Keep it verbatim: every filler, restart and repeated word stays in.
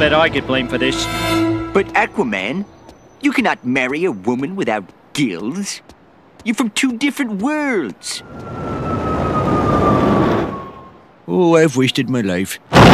bet I get blamed for this. But Aquaman, you cannot marry a woman without gills. You're from two different worlds. Oh, I've wasted my life.